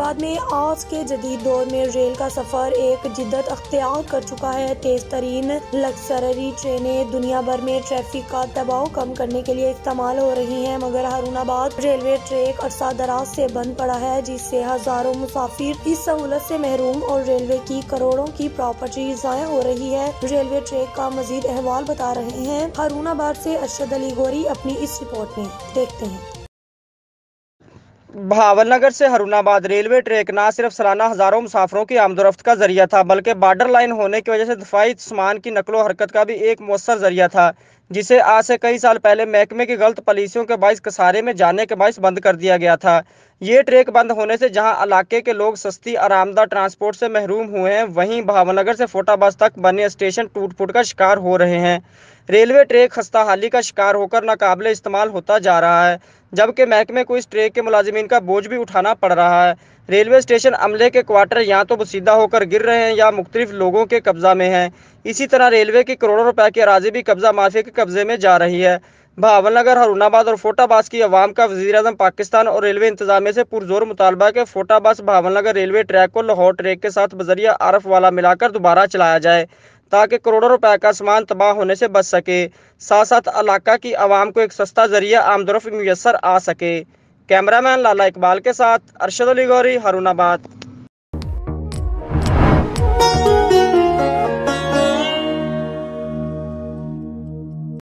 हरुनाबाद में आज के जदीद दौर में रेल का सफर एक जिद्दत अख्तियार कर चुका है। तेज तरीन लग्जरी ट्रेनें दुनिया भर में ट्रैफिक का दबाव कम करने के लिए इस्तेमाल हो रही हैं, मगर हरुनाबाद रेलवे ट्रैक अरसा दराज से बंद पड़ा है, जिससे हजारों मुसाफिर इस सहूलत से महरूम और रेलवे की करोड़ों की प्रॉपर्टी ज़ाया हो रही है। रेलवे ट्रैक का मजीद अहवाल बता रहे हैं हरुनाबाद से अरशद अली गौरी अपनी इस रिपोर्ट में। देखते हैं। भावलनगर से हरुनाबाद रेलवे ट्रैक न सिर्फ सालाना हजारों मुसाफिरों की आमदोरफ्त का जरिया था, बल्कि बॉर्डर लाइन होने की वजह से दफाई सामान की नकलो हरकत का भी एक मौसर जरिया था, जिसे आज से कई साल पहले महकमे की गलत पॉलिसियों के बाइस कसारे में जाने के बाइस बंद कर दिया गया था। ये ट्रैक बंद होने से जहां इलाके के लोग सस्ती आरामदा ट्रांसपोर्ट से महरूम हुए हैं, वहीं भावनगर से फोटाबाज तक बने स्टेशन टूट फूट का शिकार हो रहे हैं। रेलवे ट्रैक खस्ताहाली का शिकार होकर नाकाबिले इस्तेमाल होता जा रहा है, जबकि महकमे को इस ट्रैक के मुलाजिमीन का बोझ भी उठाना पड़ रहा है। रेलवे स्टेशन अमले के क्वार्टर या तो बसीदा होकर गिर रहे हैं या मुख्तलिफ लोगों के कब्जा में हैं। इसी तरह रेलवे की करोड़ों रुपए की अराजी भी कब्जा माफिया के कब्जे में जा रही है। भावलनगर, हरुनाबाद और फोटाबाज की अवाम का वज़ीर-ए-आज़म पाकिस्तान और रेलवे इंतजामिया से पुरजोर मुतालबा के फोटाबाज भावलनगर रेलवे ट्रैक को लाहौर ट्रैक के साथ बजरिया आरफ वाला मिलाकर दोबारा चलाया जाए, ताकि करोड़ों रुपए का सामान तबाह होने से बच सके। साथ साथ इलाका की आवाम को एक सस्ता जरिया आमदोरफ्त मुयस्सर आ सके। कैमरामैन लाला इकबाल के साथ अरशद अली गौरी, हरुनाबाद।